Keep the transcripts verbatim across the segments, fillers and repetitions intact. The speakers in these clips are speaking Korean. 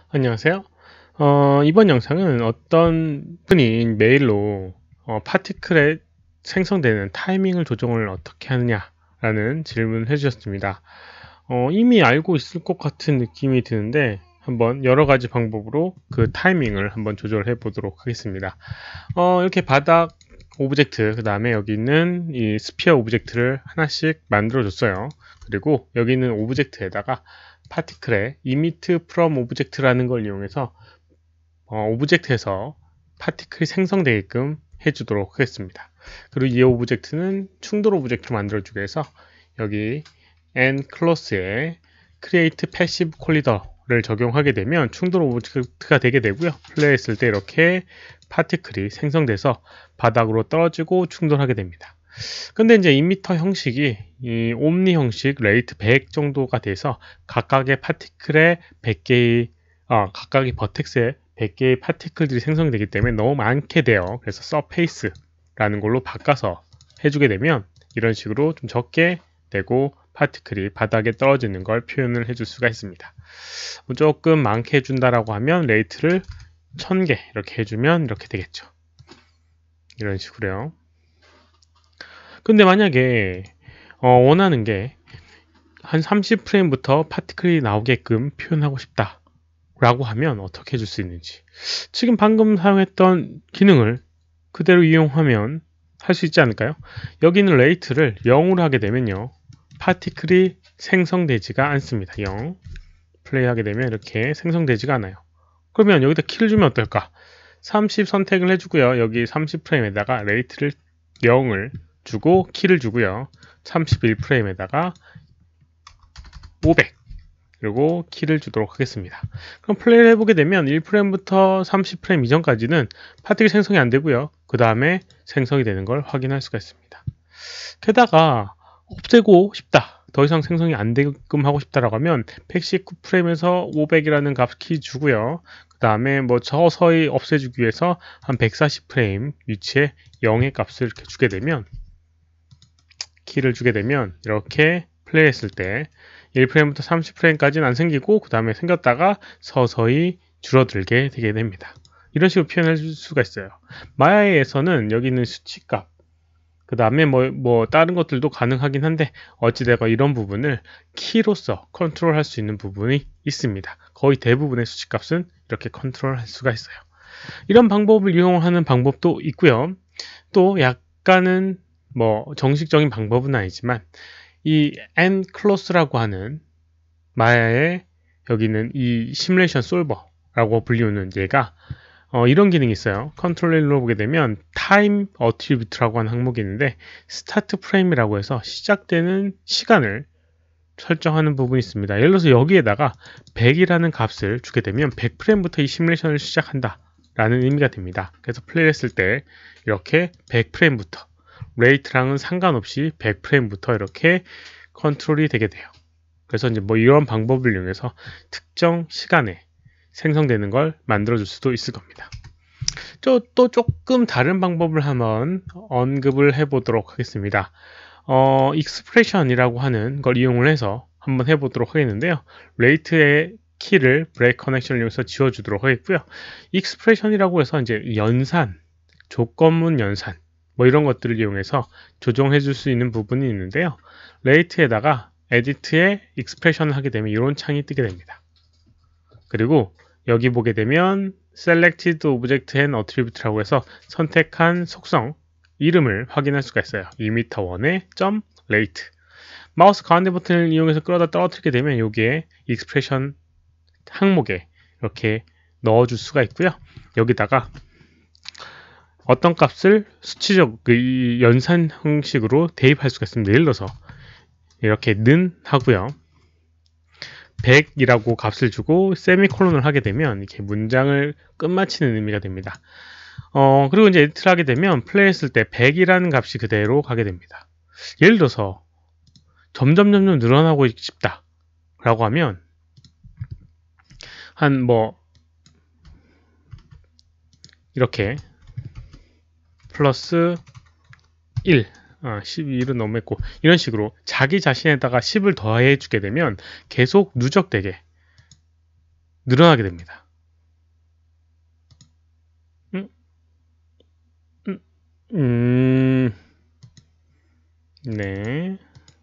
안녕하세요. 어, 이번 영상은 어떤 분이 메일로 어, 파티클에 생성되는 타이밍을 조정을 어떻게 하느냐라는 질문을 해주셨습니다. 어, 이미 알고 있을 것 같은 느낌이 드는데 한번 여러 가지 방법으로 그 타이밍을 한번 조절해 보도록 하겠습니다. 어, 이렇게 바닥 오브젝트, 그 다음에 여기 있는 이 스피어 오브젝트를 하나씩 만들어 줬어요. 그리고 여기 있는 오브젝트에다가 파티클의 emit from 오브젝트라는 걸 이용해서 어, 오브젝트에서 파티클이 생성되게끔 해주도록 하겠습니다. 그리고 이 오브젝트는 충돌 오브젝트로 만들어주기 위해서 여기 nClose에 create passive collider를 적용하게 되면 충돌 오브젝트가 되게 되고요. 플레이했을 때 이렇게 파티클이 생성돼서 바닥으로 떨어지고 충돌하게 됩니다. 근데 이제 이미터 형식이 이 옴니 형식 레이트 백 정도가 돼서 각각의 파티클에 백 개의 어, 각각의 버텍스에 백 개의 파티클들이 생성되기 때문에 너무 많게 돼요. 그래서 서페이스라는 걸로 바꿔서 해주게 되면 이런 식으로 좀 적게 되고 파티클이 바닥에 떨어지는 걸 표현을 해줄 수가 있습니다. 조금 많게 해준다라고 하면 레이트를 천 개 이렇게 해주면 이렇게 되겠죠. 이런 식으로요. 근데 만약에 어, 원하는 게 한 삼십 프레임부터 파티클이 나오게끔 표현하고 싶다 라고 하면 어떻게 해줄 수 있는지, 지금 방금 사용했던 기능을 그대로 이용하면 할 수 있지 않을까요? 여기 있는 레이트를 영으로 하게 되면요, 파티클이 생성되지가 않습니다. 영 플레이하게 되면 이렇게 생성되지가 않아요. 그러면 여기다 키를 주면 어떨까? 삼십 선택을 해주고요, 여기 삼십 프레임에다가 레이트를 영을 주고 키를 주고요, 삼십일 프레임에다가 오백 그리고 키를 주도록 하겠습니다. 그럼 플레이를 해보게 되면 일 프레임부터 삼십 프레임 이전까지는 파티클 생성이 안 되고요, 그 다음에 생성이 되는 걸 확인할 수가 있습니다. 게다가 없애고 싶다, 더 이상 생성이 안 되게끔 하고 싶다라고 하면 백십구 프레임에서 오백이라는 값 키 주고요, 그 다음에 뭐 서서히 없애주기 위해서 한 백사십 프레임 위치에 영의 값을 이렇게 주게 되면, 키를 주게 되면 이렇게 플레이했을 때 일 프레임부터 삼십 프레임까지는 안 생기고 그 다음에 생겼다가 서서히 줄어들게 되게 됩니다. 이런 식으로 표현할 수가 있어요. 마야에서는 여기 있는 수치값, 그 다음에 뭐, 뭐 다른 것들도 가능하긴 한데 어찌되건 이런 부분을 키로서 컨트롤할 수 있는 부분이 있습니다. 거의 대부분의 수치값은 이렇게 컨트롤할 수가 있어요. 이런 방법을 이용하는 방법도 있고요. 또 약간은 뭐 정식적인 방법은 아니지만 이 nClose라고 하는 마야의 여기는 이 시뮬레이션 솔버라고 불리우는 얘가 어, 이런 기능이 있어요. 컨트롤 눌러보게 되면 타임 어트리뷰트라고 하는 항목이 있는데 스타트 프레임이라고 해서 시작되는 시간을 설정하는 부분이 있습니다. 예를 들어서 여기에다가 백이라는 값을 주게 되면 백 프레임부터 이 시뮬레이션을 시작한다 라는 의미가 됩니다. 그래서 플레이했을 때 이렇게 백 프레임부터 레이트랑은 상관없이 백 프레임부터 이렇게 컨트롤이 되게 돼요. 그래서 이제 뭐 이런 방법을 이용해서 특정 시간에 생성되는 걸 만들어 줄 수도 있을 겁니다. 또 조금 다른 방법을 한번 언급을 해 보도록 하겠습니다. 어, 익스프레션이라고 하는 걸 이용을 해서 한번 해 보도록 하겠는데요, 레이트의 키를 브레이크 커넥션을 이용해서 지워주도록 하겠고요. 익스프레션이라고 해서 이제 연산, 조건문 연산 뭐 이런 것들을 이용해서 조정해 줄 수 있는 부분이 있는데요, 레이트에다가 에디트에 익스프레션을 하게 되면 이런 창이 뜨게 됩니다. 그리고 여기 보게 되면 selected object and attribute라고 해서 선택한 속성 이름을 확인할 수가 있어요. 이미터 원의 점 rate. 마우스 가운데 버튼을 이용해서 끌어다 떨어뜨리게 되면 여기에 익스프레션 항목에 이렇게 넣어줄 수가 있고요, 여기다가 어떤 값을 수치적 그 연산 형식으로 대입할 수가 있습니다. 예를 들어서 이렇게 는 하고요, 백이라고 값을 주고 세미콜론을 하게 되면 이렇게 문장을 끝마치는 의미가 됩니다. 어, 그리고 이제 에디트를 하게 되면 플레이했을 때 백이라는 값이 그대로 가게 됩니다. 예를 들어서 점점 점점 늘어나고 싶다 라고 하면 한 뭐 이렇게 플러스 일, 아, 십일은 너무 했고 이런 식으로 자기 자신에다가 십을 더해 주게 되면 계속 누적되게 늘어나게 됩니다. 음, 네.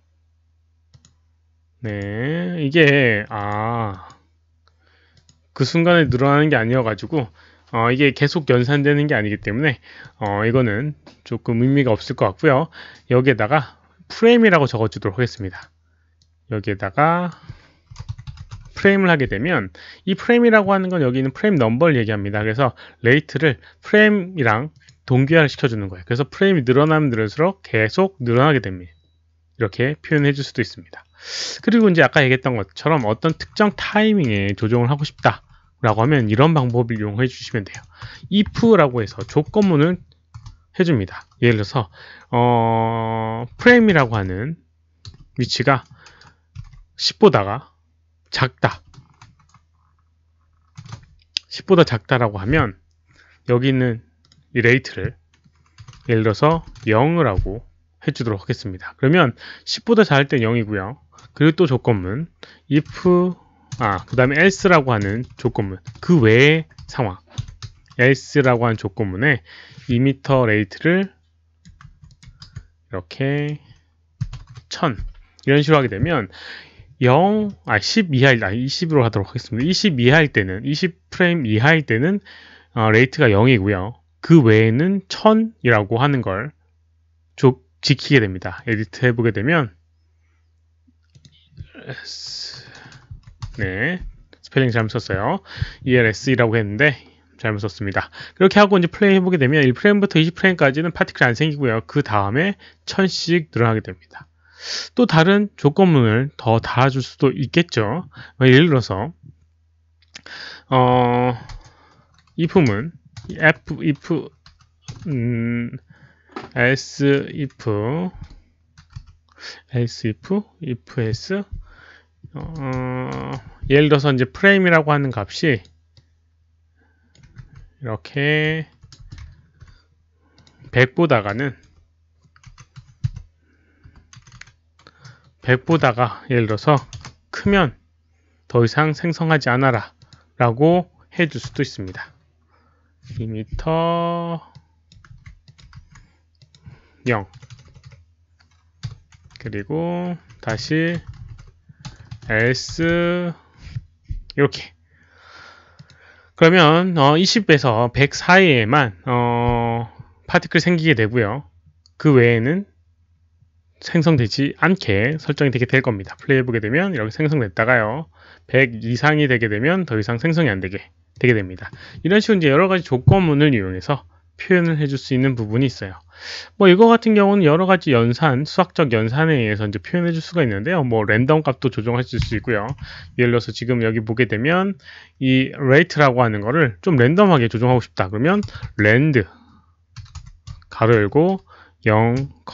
네. 이게, 아, 그 순간에 늘어나는 게 아니어가지고, 어, 이게 계속 연산되는 게 아니기 때문에, 어, 이거는 조금 의미가 없을 것 같고요. 여기에다가 프레임이라고 적어주도록 하겠습니다. 여기에다가 프레임을 하게 되면, 이 프레임이라고 하는 건 여기 있는 프레임 넘버를 얘기합니다. 그래서 레이트를 프레임이랑 동기화를 시켜주는 거예요. 그래서 프레임이 늘어나면 늘을수록 계속 늘어나게 됩니다. 이렇게 표현해 줄 수도 있습니다. 그리고 이제 아까 얘기했던 것처럼 어떤 특정 타이밍에 조정을 하고 싶다 라고 하면 이런 방법을 이용해 주시면 돼요. if라고 해서 조건문을 해줍니다. 예를 들어서 어, 프레임이라고 하는 위치가 십보다가 작다, 십보다 작다라고 하면 여기 있는 이 레이트를 예를 들어서 영을 하고 해주도록 하겠습니다. 그러면 십보다 작을 땐 영이고요. 그리고 또 조건문 if 아, 그 다음에 else라고 하는 조건문, 그 외의 상황 else라고 하는 조건문에 이 미터 레이트를 이렇게 천 이런 식으로 하게 되면 영, 아, 십 이하일, 아, 이십으로 하도록 하겠습니다. 이십 이하일 때는, 이십 프레임 이하일 때는 어, 레이트가 영이고요. 그 외에는 천이라고 하는 걸 조, 지키게 됩니다. 에디트 해보게 되면 네, 스펠링 잘못 썼어요. 이엘에스이라고 했는데 잘못 썼습니다. 그렇게 하고 이제 플레이 해보게 되면 일 프레임부터 이십 프레임까지는 파티클이 안 생기고요. 그 다음에 천씩 늘어나게 됩니다. 또 다른 조건문을 더 달아줄 수도 있겠죠. 예를 들어서 어, if문 f if 음, else if else if if s 어, 예를 들어서 이제 프레임이라고 하는 값이 이렇게 백보다가는 백보다가 예를 들어서 크면 더 이상 생성하지 않아라 라고 해줄 수도 있습니다. 이 미터 영 그리고 다시 else 이렇게 그러면 어, 이십에서 백 사이에만 어, 파티클 생기게 되고요. 그 외에는 생성되지 않게 설정이 되게 될 겁니다. 플레이 해보게 되면 이렇게 생성됐다가요. 백 이상이 되게 되면 더 이상 생성이 안 되게 되게 됩니다. 이런 식으로 이제 여러 가지 조건문을 이용해서 표현을 해줄 수 있는 부분이 있어요. 뭐 이거 같은 경우는 여러 가지 연산, 수학적 연산에 의해서 이제 표현해 줄 수가 있는데요. 뭐 랜덤 값도 조정해 줄 수 있고요. 예를 들어서 지금 여기 보게 되면 이 rate라고 하는 거를 좀 랜덤하게 조정하고 싶다. 그러면 rand 가로 열고 영,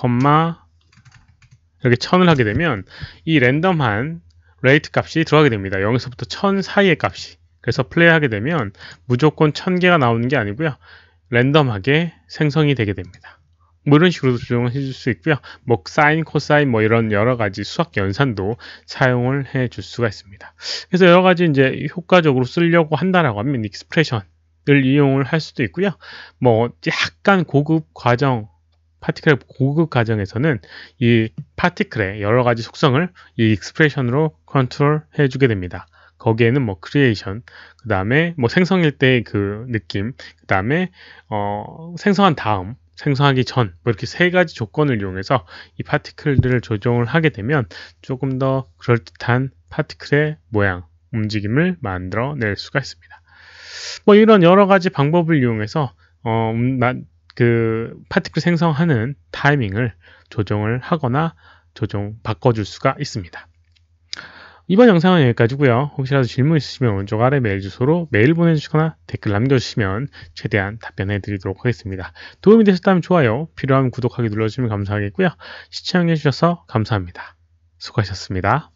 이렇게 천을 하게 되면 이 랜덤한 rate 값이 들어가게 됩니다. 영에서부터 천 사이의 값이. 그래서 플레이하게 되면 무조건 천 개가 나오는 게 아니고요. 랜덤하게 생성이 되게 됩니다. 뭐 이런 식으로 조정을 해줄 수 있고요. 뭐 사인, 코사인 뭐 이런 여러 가지 수학 연산도 사용을 해줄 수가 있습니다. 그래서 여러 가지 이제 효과적으로 쓰려고 한다라고 하면 익스프레션을 이용을 할 수도 있고요. 뭐 약간 고급 과정, 파티클의 고급 과정에서는 이 파티클의 여러 가지 속성을 이 익스프레션으로 컨트롤 해주게 됩니다. 거기에는 뭐 크리에이션, 그 다음에 뭐 생성일 때 그 느낌, 그 다음에 어, 생성한 다음, 생성하기 전, 뭐 이렇게 세 가지 조건을 이용해서 이 파티클들을 조정을 하게 되면 조금 더 그럴듯한 파티클의 모양, 움직임을 만들어낼 수가 있습니다. 뭐 이런 여러 가지 방법을 이용해서 어, 음, 그 파티클 생성하는 타이밍을 조정을 하거나 조정 바꿔줄 수가 있습니다. 이번 영상은 여기까지고요. 혹시라도 질문 있으시면 오른쪽 아래 메일 주소로 메일 보내주시거나 댓글 남겨주시면 최대한 답변해 드리도록 하겠습니다. 도움이 되셨다면 좋아요, 필요하면 구독하기 눌러주시면 감사하겠고요. 시청해주셔서 감사합니다. 수고하셨습니다.